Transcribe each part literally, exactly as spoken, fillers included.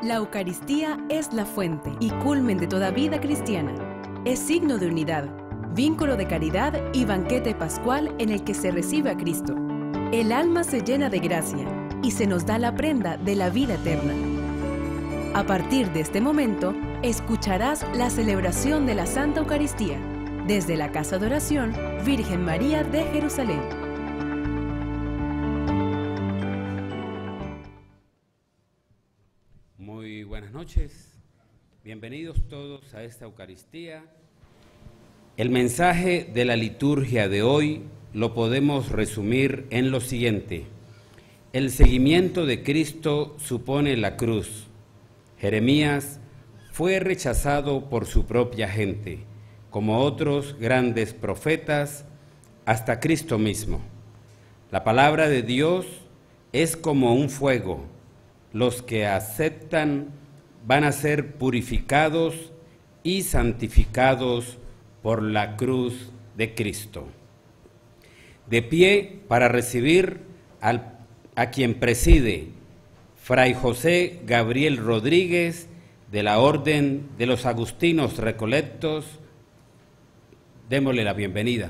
La Eucaristía es la fuente y culmen de toda vida cristiana. Es signo de unidad, vínculo de caridad y banquete pascual en el que se recibe a Cristo. El alma se llena de gracia y se nos da la prenda de la vida eterna. A partir de este momento, escucharás la celebración de la Santa Eucaristía desde la Casa de Oración Virgen María de Jerusalén. Muy buenas noches, bienvenidos todos a esta Eucaristía. El mensaje de la liturgia de hoy lo podemos resumir en lo siguiente: el seguimiento de Cristo supone la cruz. Jeremías fue rechazado por su propia gente, como otros grandes profetas, hasta Cristo mismo. La palabra de Dios es como un fuego. Los que aceptan van a ser purificados y santificados por la cruz de Cristo. De pie para recibir al, a quien preside, Fray José Gabriel Rodríguez, de la Orden de los Agustinos Recoletos, démosle la bienvenida.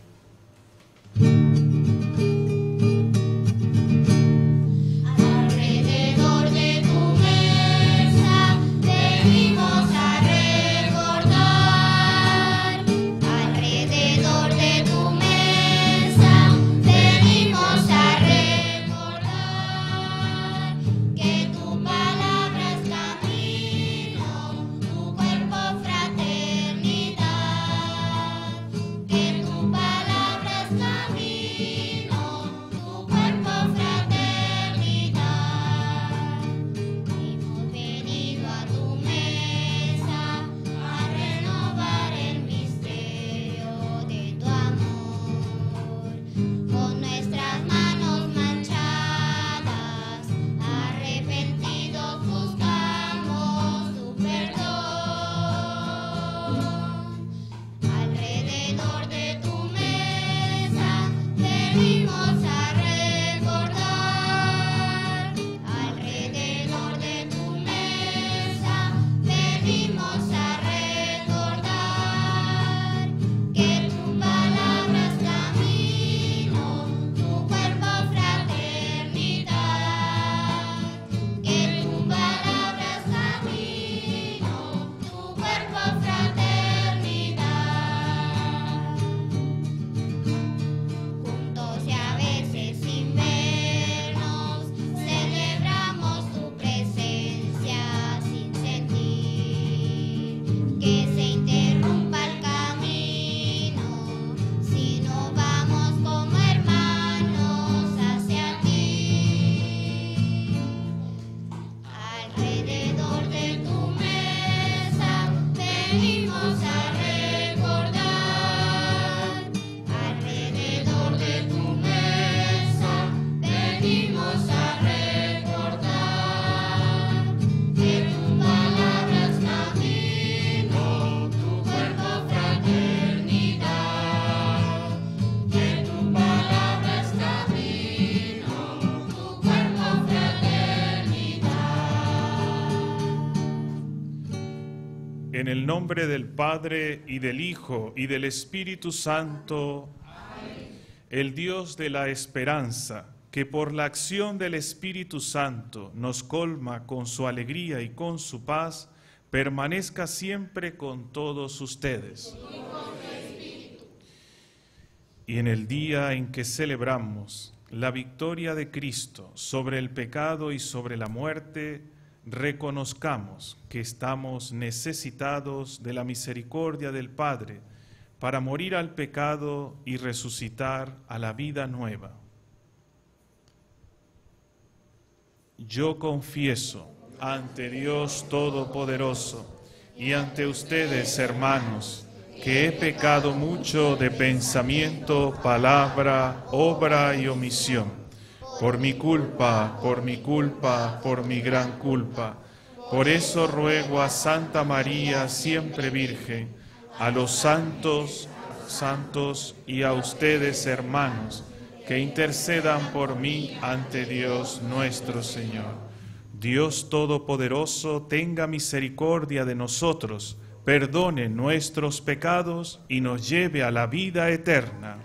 En el nombre del Padre, y del Hijo, y del Espíritu Santo. Amén. El Dios de la esperanza, que por la acción del Espíritu Santo nos colma con su alegría y con su paz, permanezca siempre con todos ustedes. Y en el día en que celebramos la victoria de Cristo sobre el pecado y sobre la muerte, reconozcamos que estamos necesitados de la misericordia del Padre para morir al pecado y resucitar a la vida nueva. Yo confieso ante Dios Todopoderoso y ante ustedes, hermanos, que he pecado mucho de pensamiento, palabra, obra y omisión. Por mi culpa, por mi culpa, por mi gran culpa. Por eso ruego a Santa María, siempre Virgen, a los santos, santos y a ustedes, hermanos, que intercedan por mí ante Dios nuestro Señor. Dios Todopoderoso, tenga misericordia de nosotros, perdone nuestros pecados y nos lleve a la vida eterna.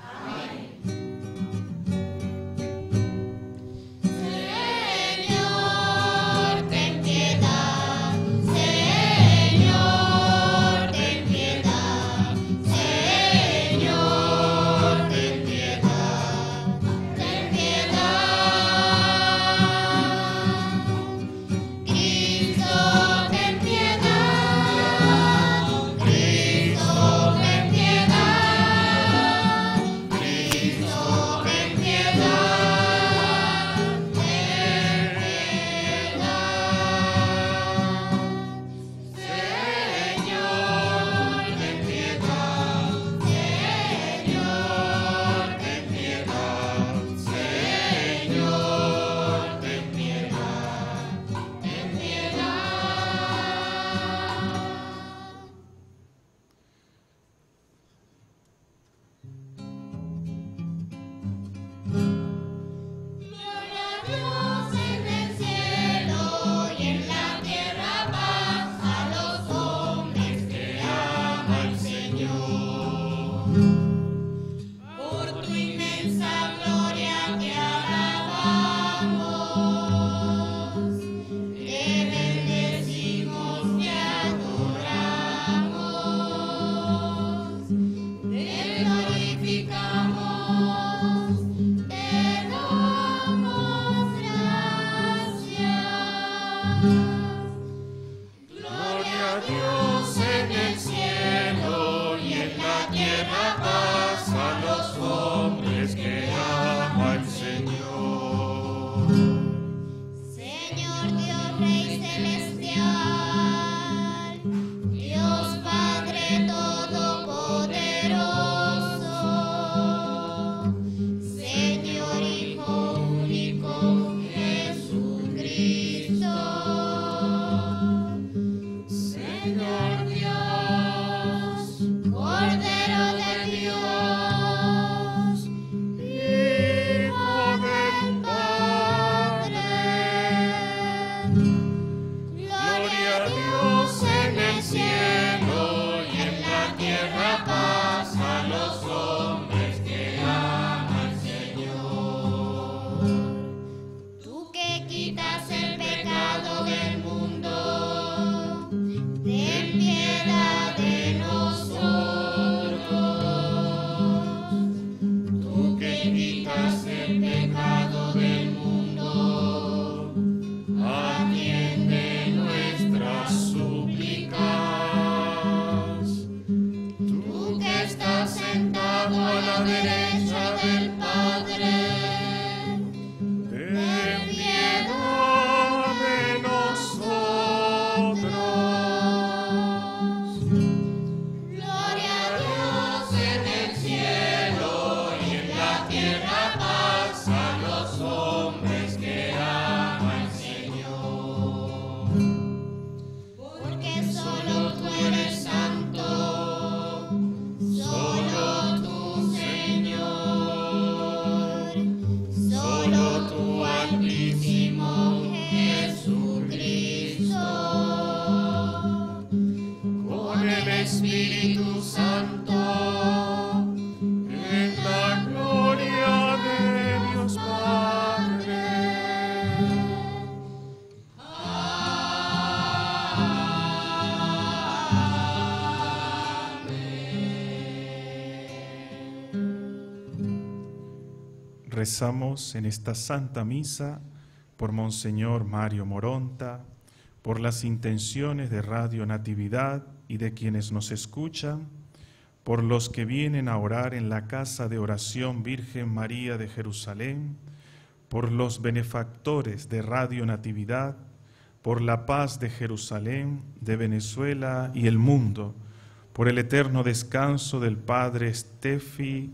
Rezamos en esta Santa Misa por Monseñor Mario Moronta, por las intenciones de Radio Natividad y de quienes nos escuchan, por los que vienen a orar en la Casa de Oración Virgen María de Jerusalén, por los benefactores de Radio Natividad, por la paz de Jerusalén, de Venezuela y el mundo, por el eterno descanso del Padre Steffi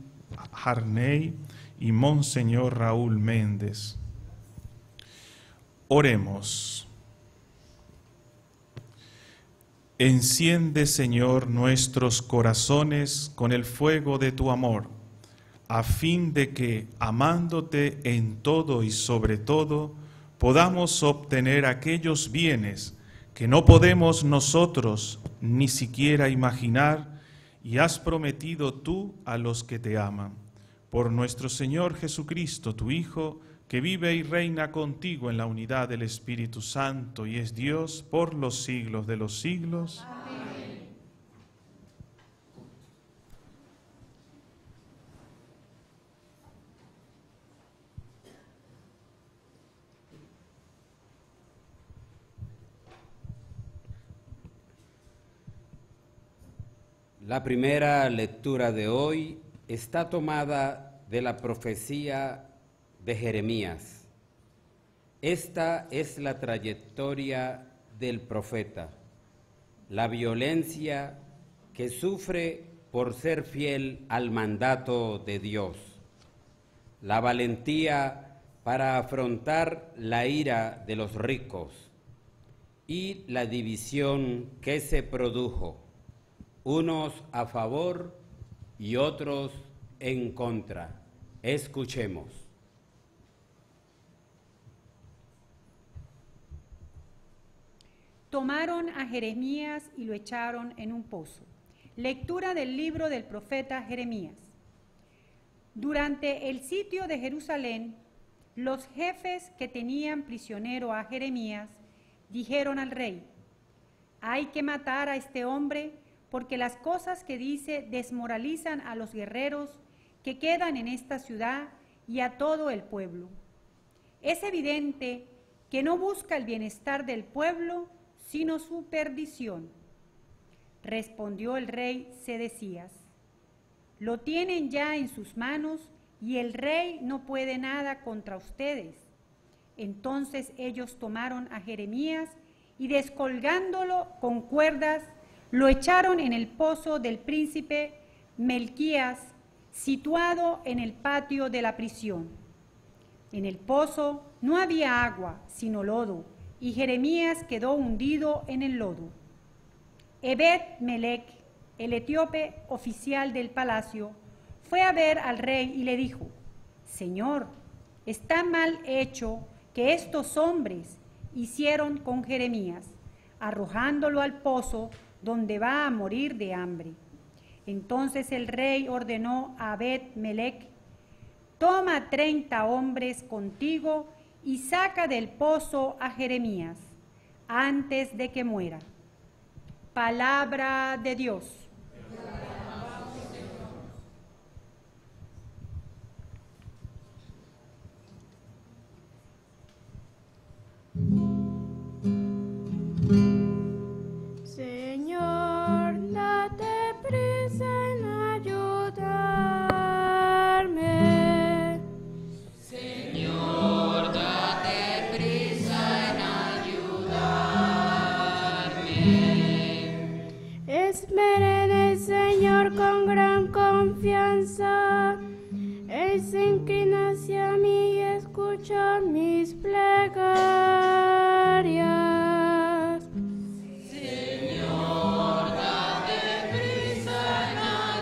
Harney y Monseñor Raúl Méndez. Oremos. Enciende, Señor, nuestros corazones con el fuego de tu amor, a fin de que, amándote en todo y sobre todo, podamos obtener aquellos bienes que no podemos nosotros ni siquiera imaginar, y has prometido tú a los que te aman. Por nuestro Señor Jesucristo, tu Hijo, que vive y reina contigo en la unidad del Espíritu Santo y es Dios por los siglos de los siglos. Amén. La primera lectura de hoy está tomada de la profecía de Jeremías. Esta es la trayectoria del profeta, la violencia que sufre por ser fiel al mandato de Dios, la valentía para afrontar la ira de los ricos y la división que se produjo, unos a favor y otros en contra. Escuchemos. Tomaron a Jeremías y lo echaron en un pozo. Lectura del libro del profeta Jeremías. Durante el sitio de Jerusalén, los jefes que tenían prisionero a Jeremías dijeron al rey: hay que matar a este hombre, porque las cosas que dice desmoralizan a los guerreros que quedan en esta ciudad y a todo el pueblo. Es evidente que no busca el bienestar del pueblo, sino su perdición. Respondió el rey Sedecías: lo tienen ya en sus manos y el rey no puede nada contra ustedes. Entonces ellos tomaron a Jeremías y descolgándolo con cuerdas, lo echaron en el pozo del príncipe Melquías, situado en el patio de la prisión. En el pozo no había agua, sino lodo, y Jeremías quedó hundido en el lodo. Ebed-Melech, el etíope oficial del palacio, fue a ver al rey y le dijo: Señor, está mal hecho que estos hombres hicieron con Jeremías, arrojándolo al pozo donde va a morir de hambre. Entonces el rey ordenó a Ebed-Melech: toma treinta hombres contigo y saca del pozo a Jeremías antes de que muera. Palabra de Dios. Señor, date prisa en ayudarme. Señor, date prisa en ayudarme. Espera en el Señor con gran confianza. Él se inclina hacia mí y escucha mis plegarias. Señor, date prisa en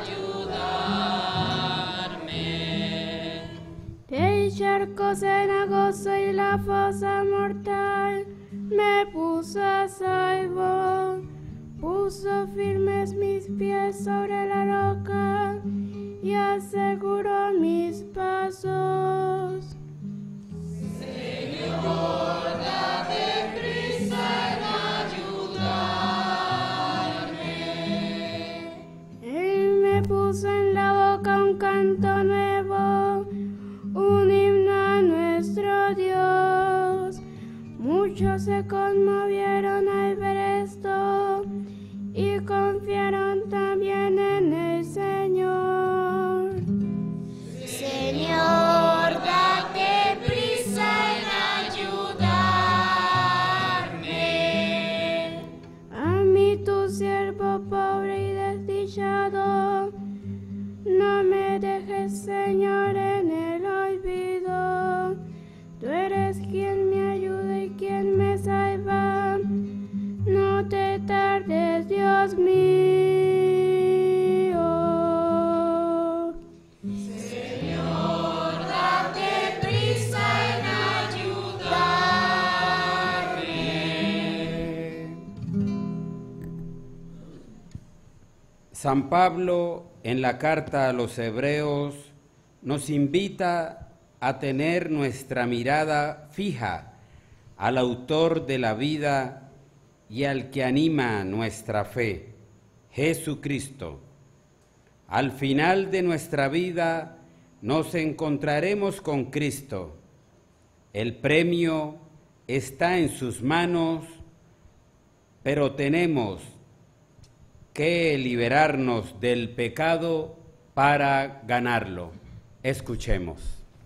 ayudarme. Del charco cenagoso y la fosa mortal me puso a salvo. Puso firmes mis pies sobre la roca y aseguró mis pasos. Señor, date prisa en ayudarme. Él me puso en la boca un canto nuevo, un himno a nuestro Dios. Muchos se conmovieron al ver esto y confiaron también en el Señor. Señor, date prisa en ayudarme. A mí tu siervo pobre y desdichado, no me dejes, Señor, en el olvido. Tú eres quien me ayuda y quien me salva. San Pablo, en la carta a los Hebreos, nos invita a tener nuestra mirada fija al autor de la vida y al que anima nuestra fe, Jesucristo. Al final de nuestra vida nos encontraremos con Cristo. El premio está en sus manos, pero tenemos que liberarnos del pecado para ganarlo. Escuchemos.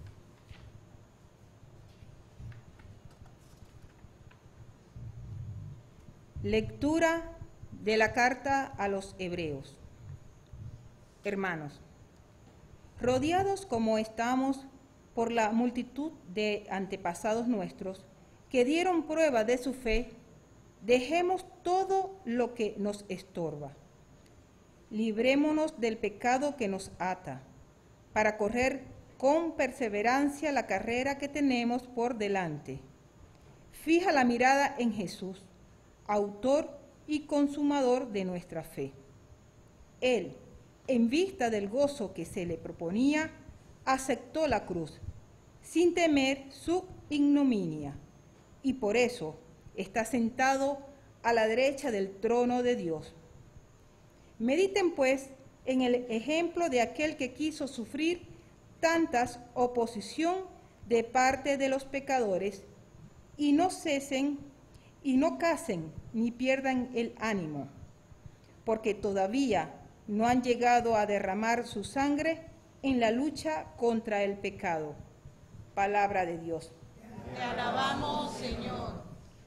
Lectura de la carta a los Hebreos. Hermanos, rodeados como estamos por la multitud de antepasados nuestros que dieron prueba de su fe, dejemos todo lo que nos estorba. Librémonos del pecado que nos ata, para correr con perseverancia la carrera que tenemos por delante. Fija la mirada en Jesús, autor y consumador de nuestra fe. Él, en vista del gozo que se le proponía, aceptó la cruz, sin temer su ignominia, y por eso está sentado a la derecha del trono de Dios. Mediten, pues, en el ejemplo de aquel que quiso sufrir tantas oposición de parte de los pecadores, y no cesen, y no casen, ni pierdan el ánimo, porque todavía no han llegado a derramar su sangre en la lucha contra el pecado. Palabra de Dios. Te alabamos, Señor.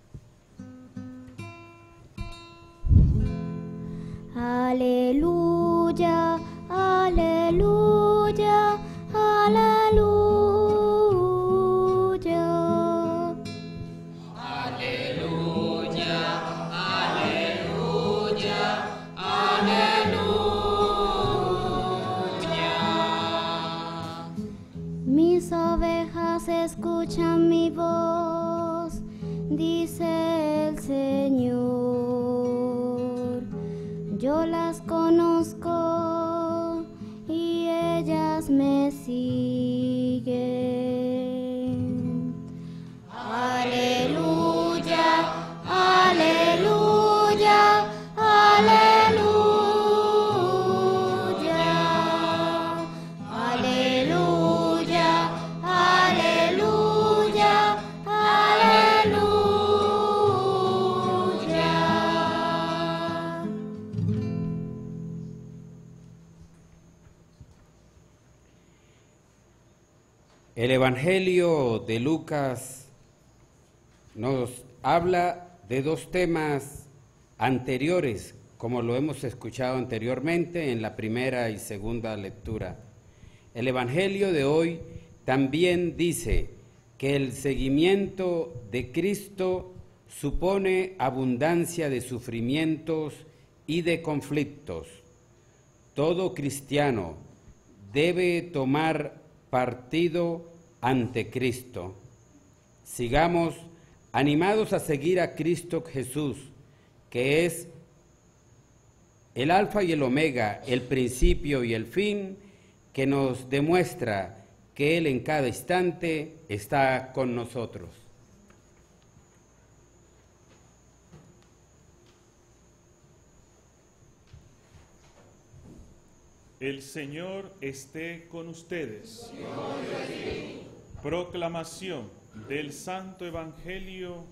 Aleluya, aleluya, aleluya. Aleluya, aleluya, aleluya. Mis ovejas escuchan mi voz, dice el Señor. Yo las conozco y ellas me siguen. Aleluya, aleluya, aleluya. Aleluya, aleluya, aleluya. El Evangelio de Lucas nos habla de dos temas anteriores, como lo hemos escuchado anteriormente en la primera y segunda lectura. El Evangelio de hoy también dice que el seguimiento de Cristo supone abundancia de sufrimientos y de conflictos. Todo cristiano debe tomar partido ante Cristo. Sigamos animados a seguir a Cristo Jesús, que es el alfa y el omega, el principio y el fin, que nos demuestra que Él en cada instante está con nosotros. El Señor esté con ustedes. Proclamación del Santo Evangelio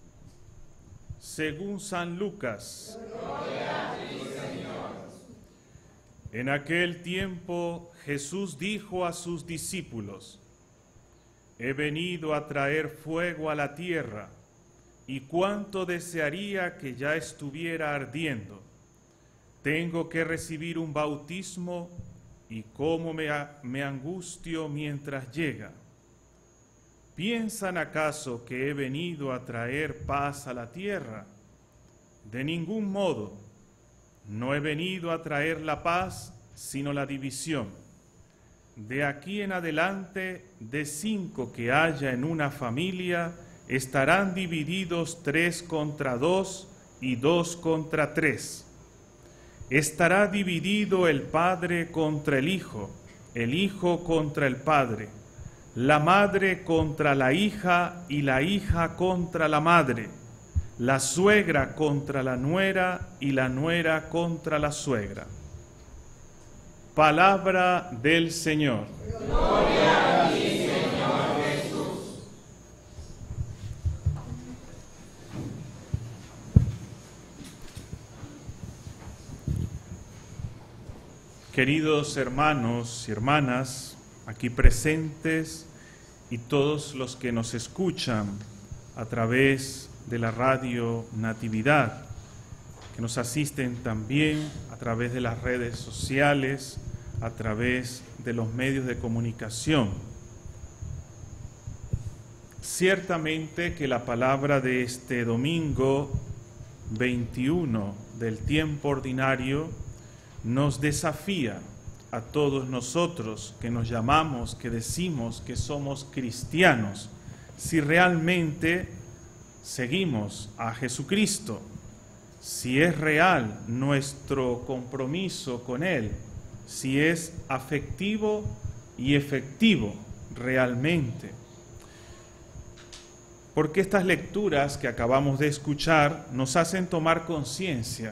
según San Lucas. Gloria a ti, Señor. En aquel tiempo Jesús dijo a sus discípulos: He venido a traer fuego a la tierra, y cuánto desearía que ya estuviera ardiendo. Tengo que recibir un bautismo, y cómo me, me angustio mientras llega. ¿Piensan acaso que he venido a traer paz a la tierra? De ningún modo. No he venido a traer la paz, sino la división. De aquí en adelante, de cinco que haya en una familia, estarán divididos tres contra dos y dos contra tres. Estará dividido el padre contra el hijo, el hijo contra el padre, la madre contra la hija y la hija contra la madre, la suegra contra la nuera y la nuera contra la suegra. Palabra del Señor. Gloria a ti, Señor Jesús. Queridos hermanos y hermanas, aquí presentes y todos los que nos escuchan a través de la radio Natividad, que nos asisten también a través de las redes sociales, a través de los medios de comunicación. Ciertamente que la palabra de este domingo veintiuno del tiempo ordinario nos desafía a todos nosotros que nos llamamos, que decimos que somos cristianos, si realmente seguimos a Jesucristo, si es real nuestro compromiso con Él, si es afectivo y efectivo realmente. Porque estas lecturas que acabamos de escuchar nos hacen tomar conciencia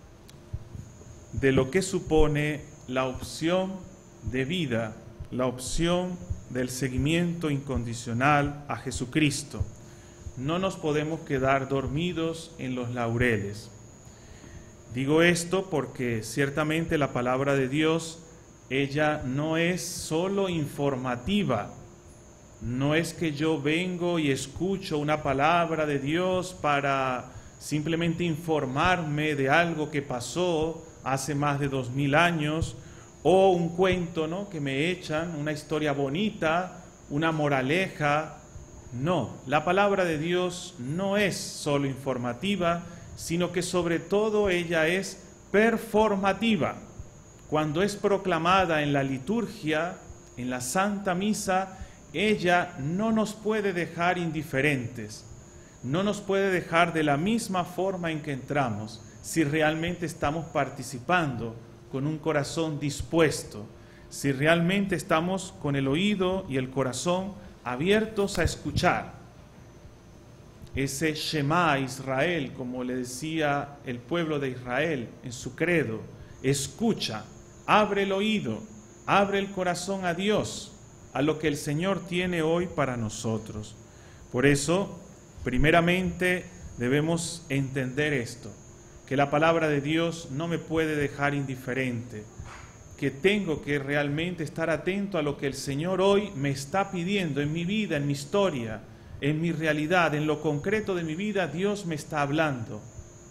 de lo que supone la opción de vida, la opción del seguimiento incondicional a Jesucristo. No nos podemos quedar dormidos en los laureles. Digo esto porque ciertamente la palabra de Dios, ella no es solo informativa. No es que yo vengo y escucho una palabra de Dios para simplemente informarme de algo que pasó hace más de dos mil años, o un cuento, ¿no?, que me echan, una historia bonita, una moraleja. No, la palabra de Dios no es solo informativa, sino que sobre todo ella es performativa. Cuando es proclamada en la liturgia, en la Santa Misa, ella no nos puede dejar indiferentes, no nos puede dejar de la misma forma en que entramos, si realmente estamos participando con un corazón dispuesto, si realmente estamos con el oído y el corazón abiertos a escuchar. Ese Shema Israel, como le decía el pueblo de Israel en su credo, escucha, abre el oído, abre el corazón a Dios, a lo que el Señor tiene hoy para nosotros. Por eso, primeramente, debemos entender esto, que la palabra de Dios no me puede dejar indiferente, que tengo que realmente estar atento a lo que el Señor hoy me está pidiendo en mi vida, en mi historia, en mi realidad, en lo concreto de mi vida. Dios me está hablando.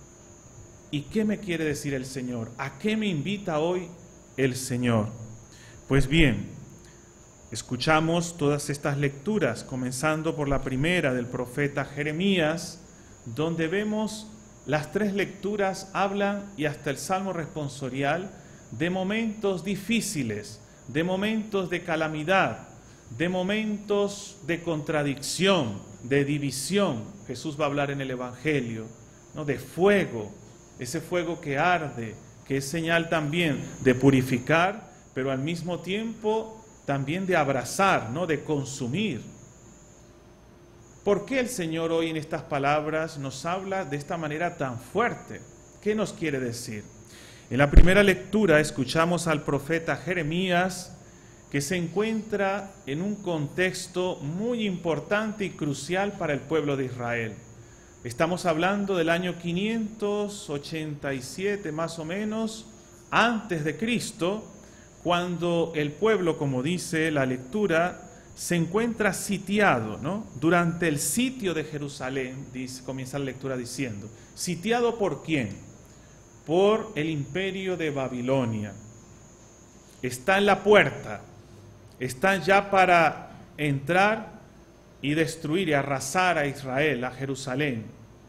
¿Y qué me quiere decir el Señor? ¿A qué me invita hoy el Señor? Pues bien, escuchamos todas estas lecturas, comenzando por la primera del profeta Jeremías, donde vemos las tres lecturas hablan, y hasta el Salmo responsorial, de momentos difíciles, de momentos de calamidad, de momentos de contradicción, de división. Jesús va a hablar en el Evangelio, ¿no?, de fuego, ese fuego que arde, que es señal también de purificar, pero al mismo tiempo también de abrazar, ¿no?, de consumir. ¿Por qué el Señor hoy en estas palabras nos habla de esta manera tan fuerte? ¿Qué nos quiere decir? En la primera lectura escuchamos al profeta Jeremías, que se encuentra en un contexto muy importante y crucial para el pueblo de Israel. Estamos hablando del año quinientos ochenta y siete más o menos antes de Cristo, cuando el pueblo, como dice la lectura, se encuentra sitiado, ¿no? Durante el sitio de Jerusalén, dice, comienza la lectura diciendo, ¿sitiado por quién? Por el imperio de Babilonia. Está en la puerta, están ya para entrar y destruir y arrasar a Israel, a Jerusalén.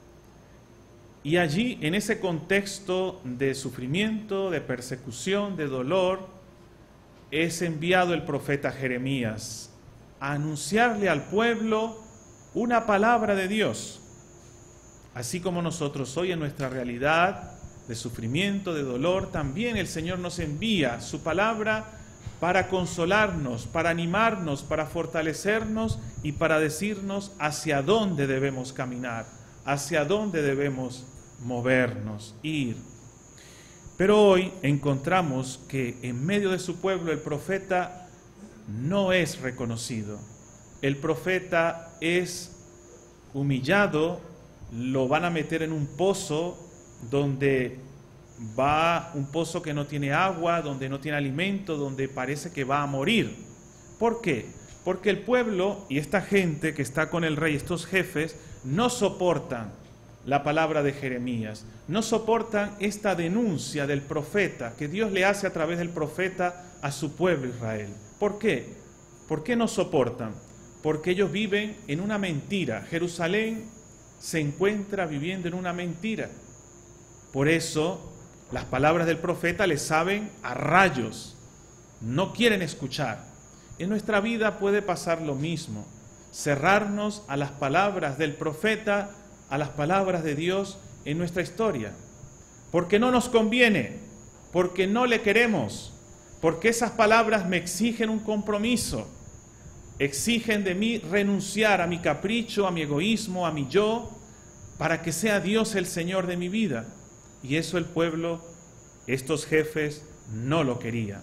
Y allí, en ese contexto de sufrimiento, de persecución, de dolor, es enviado el profeta Jeremías a anunciarle al pueblo una palabra de Dios. Así como nosotros hoy en nuestra realidad de sufrimiento, de dolor, también el Señor nos envía su palabra para consolarnos, para animarnos, para fortalecernos y para decirnos hacia dónde debemos caminar, hacia dónde debemos movernos, ir. Pero hoy encontramos que en medio de su pueblo el profeta no es reconocido. El profeta es humillado, lo van a meter en un pozo donde va, un pozo que no tiene agua, donde no tiene alimento, donde parece que va a morir. ¿Por qué? Porque el pueblo y esta gente que está con el rey, estos jefes, no soportan la palabra de Jeremías, no soportan esta denuncia del profeta que Dios le hace a través del profeta a su pueblo Israel. ¿Por qué? ¿Por qué no soportan? Porque ellos viven en una mentira. Jerusalén se encuentra viviendo en una mentira. Por eso las palabras del profeta les saben a rayos, no quieren escuchar. En nuestra vida puede pasar lo mismo, cerrarnos a las palabras del profeta, a las palabras de Dios en nuestra historia, porque no nos conviene, porque no le queremos, porque esas palabras me exigen un compromiso, exigen de mí renunciar a mi capricho, a mi egoísmo, a mi yo, para que sea Dios el Señor de mi vida. Y eso el pueblo, estos jefes, no lo querían.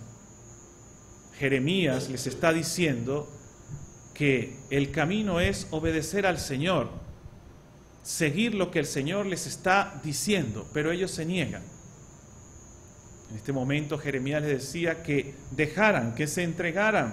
Jeremías les está diciendo que el camino es obedecer al Señor, seguir lo que el Señor les está diciendo, pero ellos se niegan. En este momento Jeremías les decía que dejaran, que se entregaran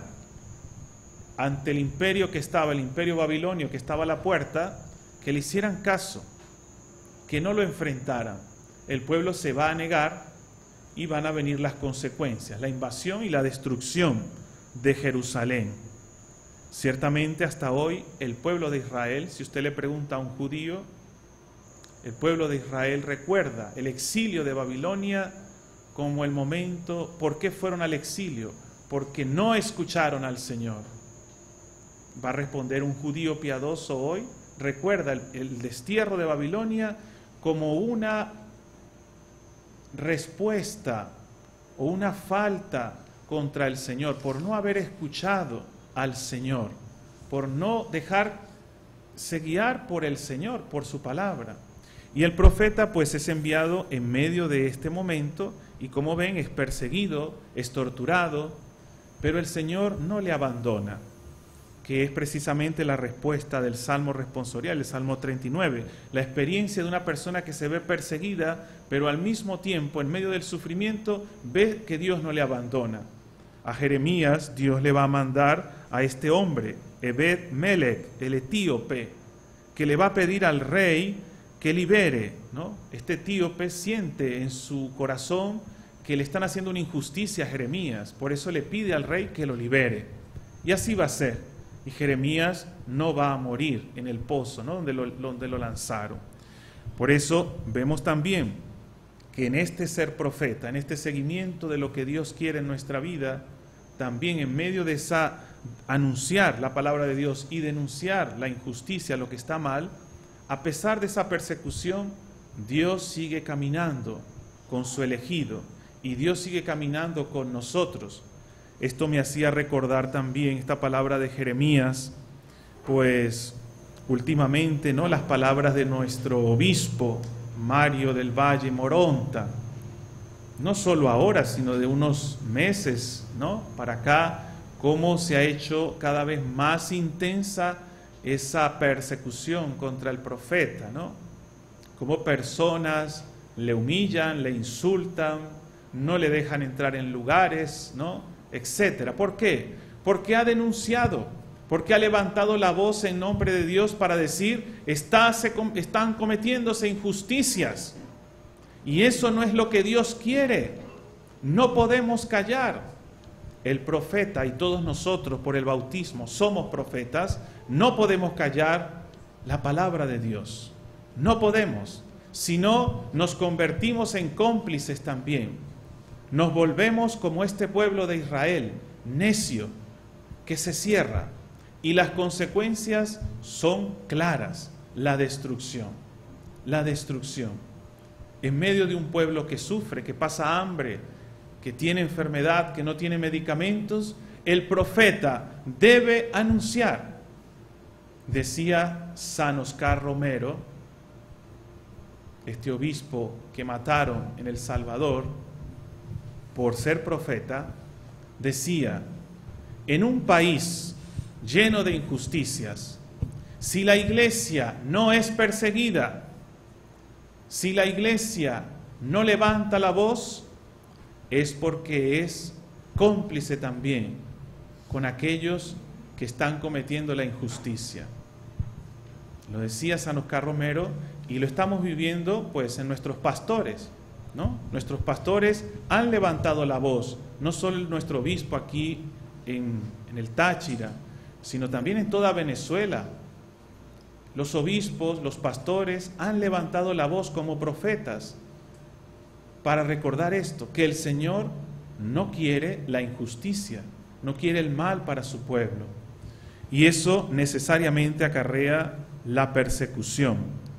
ante el imperio que estaba, el imperio babilonio que estaba a la puerta, que le hicieran caso, que no lo enfrentaran. El pueblo se va a negar y van a venir las consecuencias, la invasión y la destrucción de Jerusalén. Ciertamente hasta hoy el pueblo de Israel, si usted le pregunta a un judío, el pueblo de Israel recuerda el exilio de Babilonia como el momento. ¿Por qué fueron al exilio? Porque no escucharon al Señor. Va a responder un judío piadoso hoy, recuerda el, el destierro de Babilonia como una respuesta o una falta contra el Señor, por no haber escuchado al Señor, por no dejarse guiar por el Señor, por su palabra. Y el profeta pues es enviado en medio de este momento y, como ven, es perseguido, es torturado, pero el Señor no le abandona, que es precisamente la respuesta del Salmo responsorial, el Salmo treinta y nueve, la experiencia de una persona que se ve perseguida, pero al mismo tiempo, en medio del sufrimiento, ve que Dios no le abandona. A Jeremías Dios le va a mandar a este hombre, Ebed Melech, el etíope, que le va a pedir al rey que libere, ¿no? Este etíope siente en su corazón que le están haciendo una injusticia a Jeremías, por eso le pide al rey que lo libere. Y así va a ser. Y Jeremías no va a morir en el pozo, ¿no? donde, lo, donde lo lanzaron. Por eso vemos también que en este ser profeta, en este seguimiento de lo que Dios quiere en nuestra vida, también en medio de esa anunciar la palabra de Dios y denunciar la injusticia, lo que está mal, a pesar de esa persecución, Dios sigue caminando con su elegido y Dios sigue caminando con nosotros. Esto me hacía recordar también esta palabra de Jeremías, pues últimamente, ¿no?, las palabras de nuestro obispo Mario del Valle Moronta, no solo ahora, sino de unos meses, ¿no?, para acá, cómo se ha hecho cada vez más intensa esa persecución contra el profeta, ¿no? Cómo personas le humillan, le insultan, no le dejan entrar en lugares, ¿no?, etcétera. ¿Por qué? Porque ha denunciado, porque ha levantado la voz en nombre de Dios para decir, está, se, están cometiéndose injusticias. Y eso no es lo que Dios quiere. No podemos callar. El profeta y todos nosotros por el bautismo somos profetas, no podemos callar la palabra de Dios. No podemos. Si no, nos convertimos en cómplices también. Nos volvemos como este pueblo de Israel, necio, que se cierra. Y las consecuencias son claras, la destrucción, la destrucción. en medio de un pueblo que sufre, que pasa hambre, que tiene enfermedad, que no tiene medicamentos, el profeta debe anunciar. Decía San Oscar Romero, este obispo que mataron en El Salvador por ser profeta, decía: en un país lleno de injusticias, si la iglesia no es perseguida, si la iglesia no levanta la voz, es porque es cómplice también con aquellos que están cometiendo la injusticia. Lo decía San Oscar Romero y lo estamos viviendo pues en nuestros pastores, ¿no? Nuestros pastores han levantado la voz, no solo nuestro obispo aquí en, en el Táchira, sino también en toda Venezuela. Los obispos, los pastores han levantado la voz como profetas para recordar esto, que el Señor no quiere la injusticia, no quiere el mal para su pueblo. Y eso necesariamente acarrea la persecución,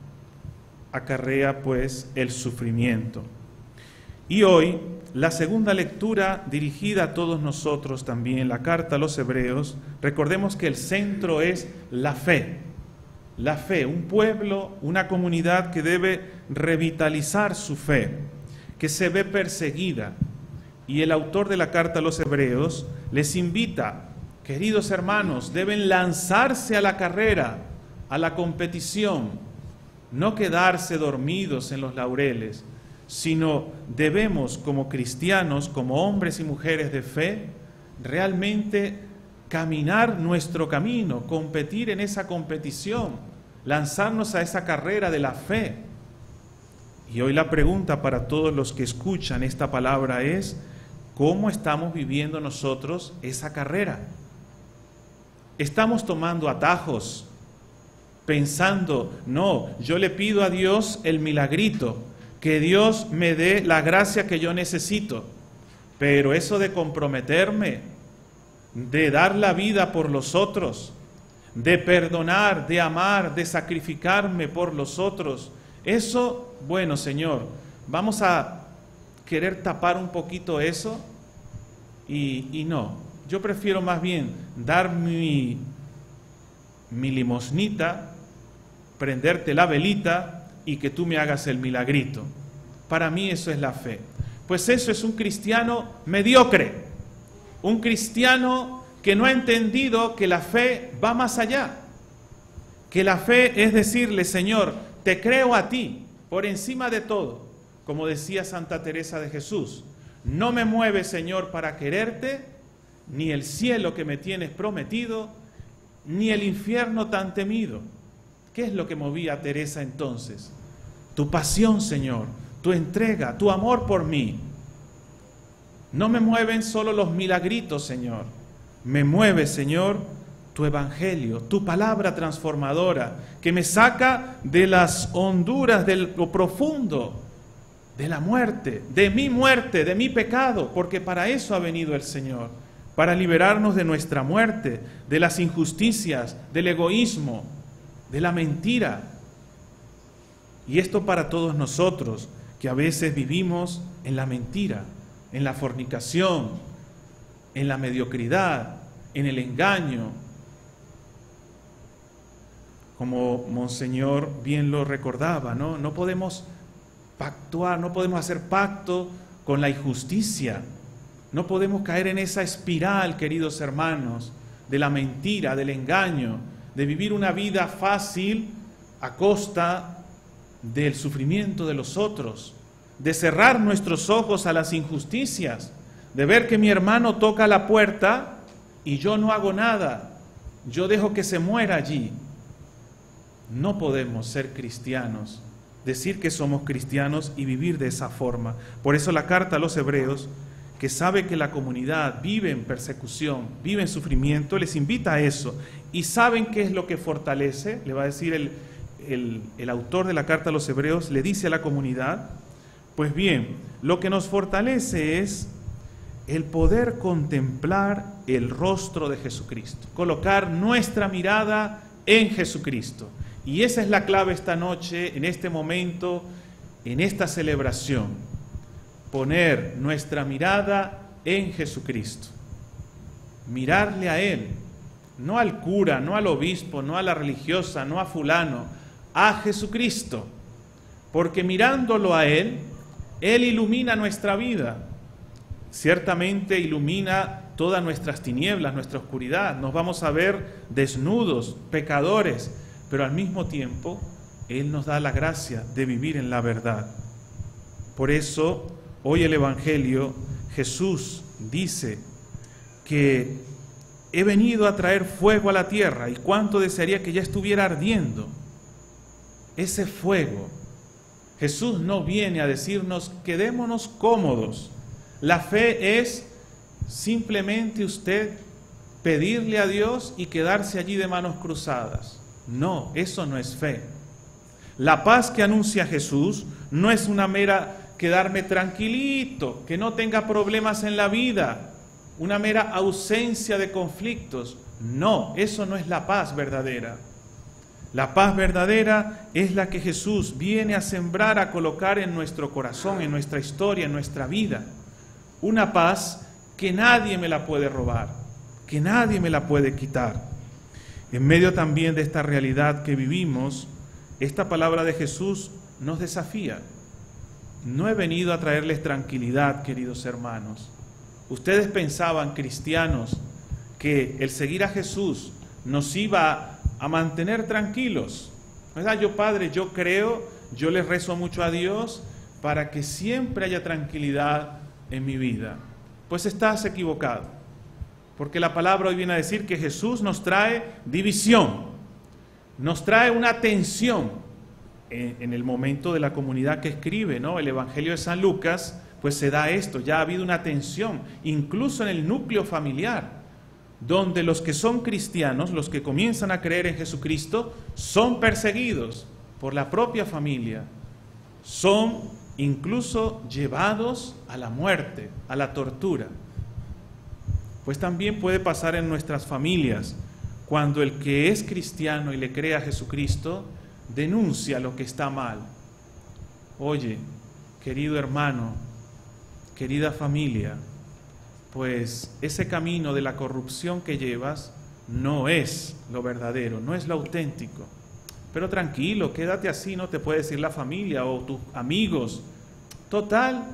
acarrea pues el sufrimiento. Y hoy, la segunda lectura dirigida a todos nosotros también, la carta a los Hebreos, recordemos que el centro es la fe. La fe, un pueblo, una comunidad que debe revitalizar su fe, que se ve perseguida. Y el autor de la carta a los Hebreos les invita, queridos hermanos, deben lanzarse a la carrera, a la competición, no quedarse dormidos en los laureles, sino debemos como cristianos, como hombres y mujeres de fe, realmente caminar nuestro camino, competir en esa competición, lanzarnos a esa carrera de la fe. Y hoy la pregunta para todos los que escuchan esta palabra es: ¿cómo estamos viviendo nosotros esa carrera? ¿Estamos tomando atajos, pensando, no, yo le pido a Dios el milagrito, que Dios me dé la gracia que yo necesito, pero eso de comprometerme, de dar la vida por los otros, de perdonar, de amar, de sacrificarme por los otros, eso, bueno, Señor, vamos a querer tapar un poquito eso y, y no, yo prefiero más bien dar mi, mi limosnita, prenderte la velita y que tú me hagas el milagrito. Para mí eso es la fe. Pues eso es un cristiano mediocre, un cristiano que no ha entendido que la fe va más allá, que la fe es decirle: Señor, te creo a ti por encima de todo, como decía Santa Teresa de Jesús, no me mueve, Señor, para quererte, ni el cielo que me tienes prometido, ni el infierno tan temido. ¿Qué es lo que movía a Teresa entonces? Tu pasión, Señor, tu entrega, tu amor por mí. No me mueven solo los milagritos, Señor. Me mueve, Señor, tu evangelio, tu palabra transformadora, que me saca de las honduras, de lo profundo, de la muerte, de mi muerte, de mi pecado, porque para eso ha venido el Señor, para liberarnos de nuestra muerte, de las injusticias, del egoísmo, de la mentira. Y esto para todos nosotros, que a veces vivimos en la mentira, en la fornicación, en la mediocridad, en el engaño. Como Monseñor bien lo recordaba, ¿no? No podemos pactuar, no podemos hacer pacto con la injusticia. No podemos caer en esa espiral, queridos hermanos, de la mentira, del engaño, de vivir una vida fácil a costa del sufrimiento de los otros, de cerrar nuestros ojos a las injusticias, de ver que mi hermano toca la puerta y yo no hago nada, yo dejo que se muera allí. No podemos ser cristianos, decir que somos cristianos y vivir de esa forma. Por eso la carta a los Hebreos, que sabe que la comunidad vive en persecución, vive en sufrimiento, les invita a eso. ¿Y saben qué es lo que fortalece? Le va a decir el, el, el autor de la carta a los Hebreos, le dice a la comunidad: pues bien, lo que nos fortalece es el poder contemplar el rostro de Jesucristo, colocar nuestra mirada en Jesucristo. Y esa es la clave esta noche, en este momento en esta celebración, poner nuestra mirada en Jesucristo. Mirarle a Él, no al cura, no al obispo, no a la religiosa, no a fulano, a Jesucristo. Porque mirándolo a Él, Él ilumina nuestra vida. Ciertamente ilumina todas nuestras tinieblas, nuestra oscuridad. Nos vamos a ver desnudos, pecadores, pero al mismo tiempo Él nos da la gracia de vivir en la verdad. Por eso, hoy el Evangelio, Jesús dice que he venido a traer fuego a la tierra, y cuánto desearía que ya estuviera ardiendo ese fuego. Jesús no viene a decirnos quedémonos cómodos. La fe es simplemente usted pedirle a Dios y quedarse allí de manos cruzadas. No, eso no es fe. La paz que anuncia Jesús no es una mera quedarme tranquilito, que no tenga problemas en la vida, una mera ausencia de conflictos. No, eso no es la paz verdadera. La paz verdadera es la que Jesús viene a sembrar, a colocar en nuestro corazón, en nuestra historia, en nuestra vida. Una paz que nadie me la puede robar, que nadie me la puede quitar. En medio también de esta realidad que vivimos, esta palabra de Jesús nos desafía. No he venido a traerles tranquilidad, queridos hermanos. Ustedes pensaban, cristianos, que el seguir a Jesús nos iba a mantener tranquilos. ¿Verdad? Yo, Padre, yo creo, yo le rezo mucho a Dios para que siempre haya tranquilidad en mi vida. Pues estás equivocado, porque la palabra hoy viene a decir que Jesús nos trae división, nos trae una tensión. En, en el momento de la comunidad que escribe, ¿no?, el Evangelio de San Lucas, pues se da esto, ya ha habido una tensión, incluso en el núcleo familiar, donde los que son cristianos, los que comienzan a creer en Jesucristo, son perseguidos por la propia familia, son incluso llevados a la muerte, a la tortura. Pues también puede pasar en nuestras familias, cuando el que es cristiano y le cree a Jesucristo, denuncia lo que está mal. Oye, querido hermano, querida familia, pues ese camino de la corrupción que llevas no es lo verdadero, no es lo auténtico. Pero tranquilo, quédate así, no te puede decir la familia o tus amigos. Total,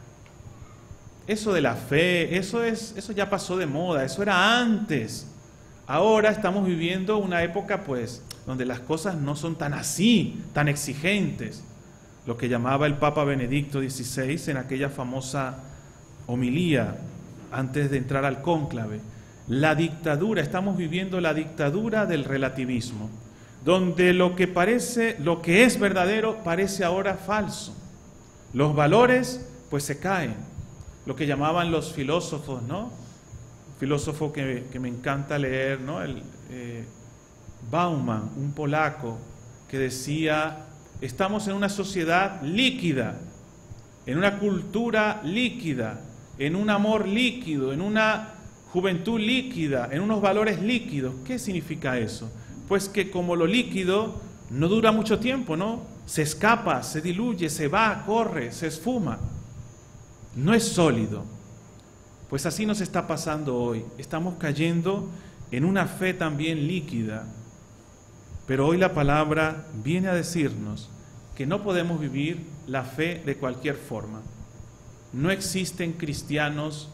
eso de la fe, eso es, eso ya pasó de moda, eso era antes. Ahora estamos viviendo una época, pues, donde las cosas no son tan así, tan exigentes. Lo que llamaba el Papa Benedicto dieciséis en aquella famosa homilía antes de entrar al cónclave. La dictadura, estamos viviendo la dictadura del relativismo, donde lo que parece, lo que es verdadero, parece ahora falso. Los valores, pues, se caen. Lo que llamaban los filósofos, ¿no? Filósofo que, que me encanta leer, ¿no? El, eh, Bauman, un polaco, que decía, estamos en una sociedad líquida, en una cultura líquida, en un amor líquido, en una juventud líquida, en unos valores líquidos. ¿Qué significa eso? Pues que como lo líquido no dura mucho tiempo, ¿no? Se escapa, se diluye, se va, corre, se esfuma. No es sólido. Pues así nos está pasando hoy. Estamos cayendo en una fe también líquida. Pero hoy la palabra viene a decirnos que no podemos vivir la fe de cualquier forma. No existen cristianos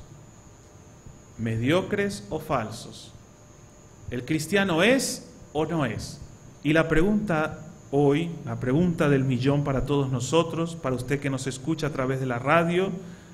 mediocres o falsos. El cristiano es o no es. Y la pregunta hoy, la pregunta del millón para todos nosotros, para usted que nos escucha a través de la radio,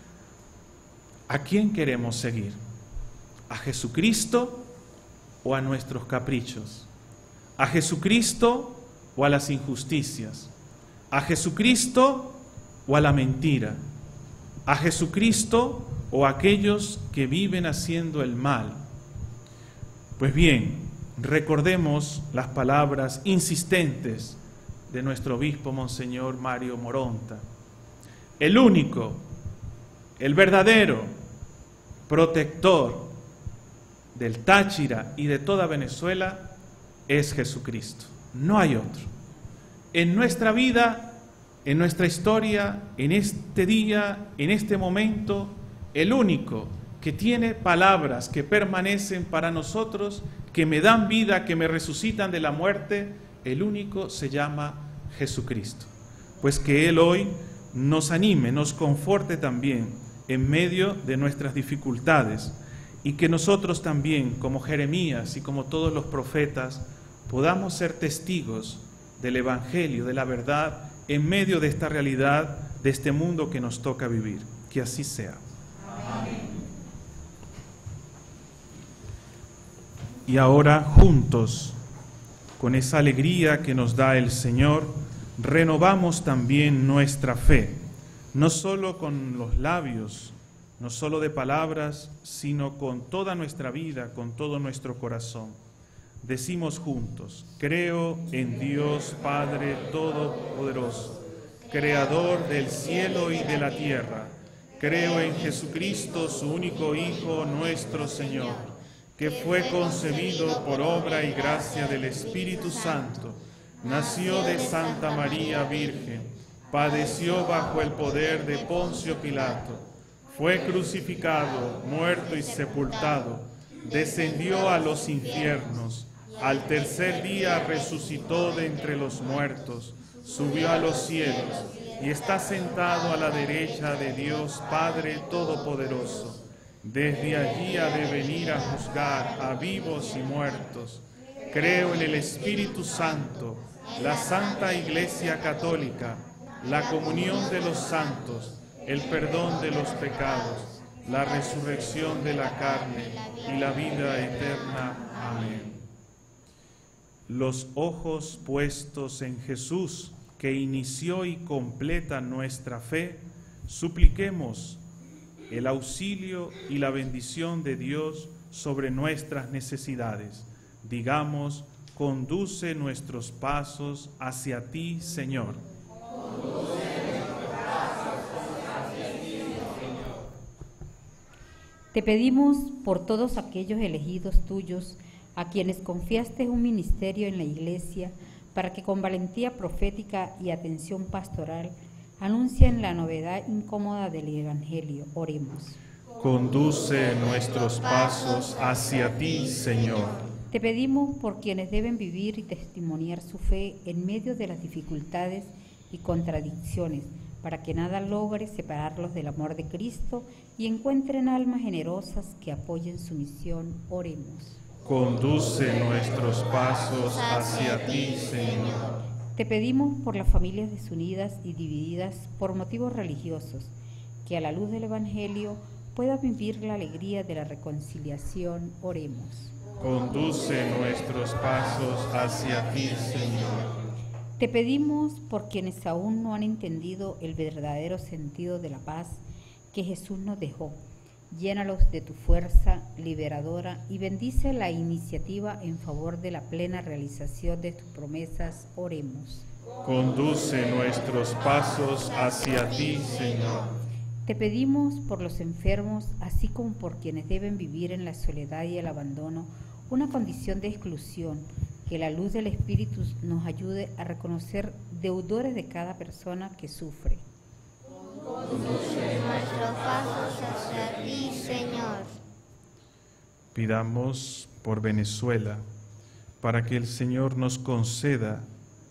¿a quién queremos seguir? ¿A Jesucristo o a nuestros caprichos? ¿A Jesucristo o a las injusticias? ¿A Jesucristo o a la mentira? ¿A Jesucristo o a aquellos que viven haciendo el mal? Pues bien, recordemos las palabras insistentes de nuestro obispo Monseñor Mario Moronta. El único, el verdadero protector del Táchira y de toda Venezuela es Jesucristo. No hay otro. En nuestra vida en nuestra historia, en este día, en este momento, el único que tiene palabras que permanecen para nosotros, que me dan vida, que me resucitan de la muerte, el único se llama Jesucristo. Pues que Él hoy nos anime, nos conforte también en medio de nuestras dificultades, y que nosotros también, como Jeremías y como todos los profetas, podamos ser testigos del Evangelio, de la verdad, en medio de esta realidad, de este mundo que nos toca vivir. Que así sea. Amén. Y ahora, juntos, con esa alegría que nos da el Señor, renovamos también nuestra fe, no solo con los labios, no solo de palabras, sino con toda nuestra vida, con todo nuestro corazón. Decimos juntos: creo en Dios Padre Todopoderoso, Creador del cielo y de la tierra. Creo en Jesucristo, su único Hijo, nuestro Señor, que fue concebido por obra y gracia del Espíritu Santo, nació de Santa María Virgen, padeció bajo el poder de Poncio Pilato, fue crucificado, muerto y sepultado, descendió a los infiernos, al tercer día resucitó de entre los muertos, subió a los cielos y está sentado a la derecha de Dios Padre Todopoderoso. Desde allí ha de venir a juzgar a vivos y muertos. Creo en el Espíritu Santo, la Santa Iglesia Católica, la comunión de los santos, el perdón de los pecados, la resurrección de la carne y la vida eterna. Amén. Los ojos puestos en Jesús, que inició y completa nuestra fe, supliquemos el auxilio y la bendición de Dios sobre nuestras necesidades. Digamos: conduce nuestros pasos hacia ti, Señor. Te pedimos por todos aquellos elegidos tuyos, a quienes confiaste un ministerio en la Iglesia, para que con valentía profética y atención pastoral anuncien la novedad incómoda del Evangelio. Oremos. Conduce nuestros pasos hacia ti, Señor. Te pedimos por quienes deben vivir y testimoniar su fe en medio de las dificultades y contradicciones, para que nada logre separarlos del amor de Cristo y encuentren almas generosas que apoyen su misión. Oremos. Conduce nuestros pasos hacia ti, Señor. Te pedimos por las familias desunidas y divididas por motivos religiosos, que a la luz del Evangelio puedan vivir la alegría de la reconciliación. Oremos. Conduce nuestros pasos hacia ti, Señor. Te pedimos por quienes aún no han entendido el verdadero sentido de la paz que Jesús nos dejó. Llénalos de tu fuerza liberadora y bendice la iniciativa en favor de la plena realización de tus promesas. Oremos. Conduce nuestros pasos hacia ti, Señor. Te pedimos por los enfermos, así como por quienes deben vivir en la soledad y el abandono, una condición de exclusión. Que la luz del Espíritu nos ayude a reconocer deudores de cada persona que sufre. Conduce nuestros pasos hacia ti, Señor. Pidamos por Venezuela, para que el Señor nos conceda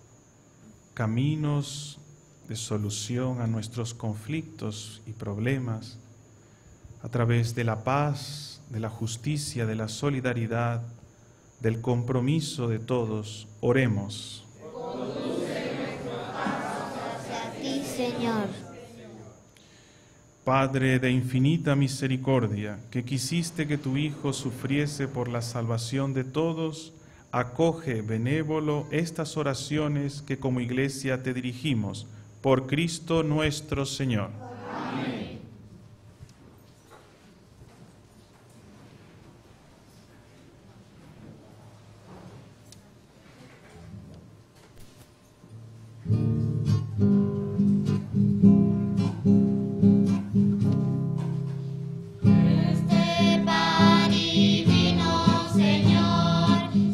caminos de solución a nuestros conflictos y problemas, a través de la paz, de la justicia, de la solidaridad, del compromiso de todos. Oremos. Conduce nuestros pasos hacia ti, Señor. Padre de infinita misericordia, que quisiste que tu Hijo sufriese por la salvación de todos, acoge benévolo estas oraciones que como Iglesia te dirigimos, por Cristo nuestro Señor. Amén.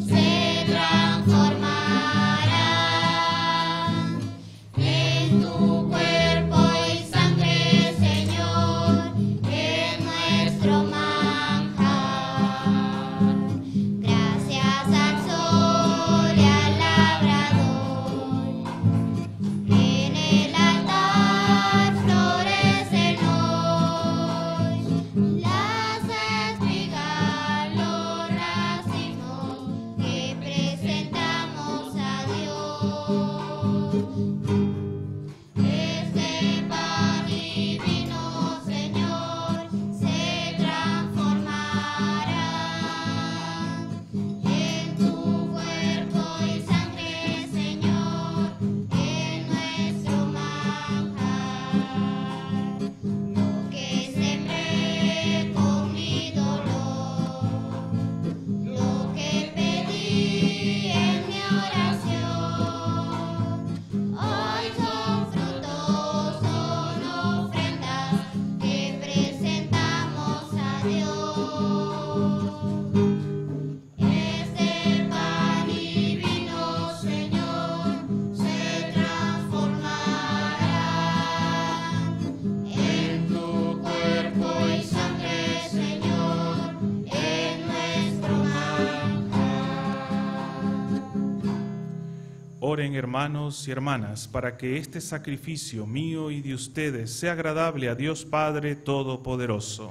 Tu Oren, hermanos y hermanas, para que este sacrificio mío y de ustedes sea agradable a Dios Padre Todopoderoso.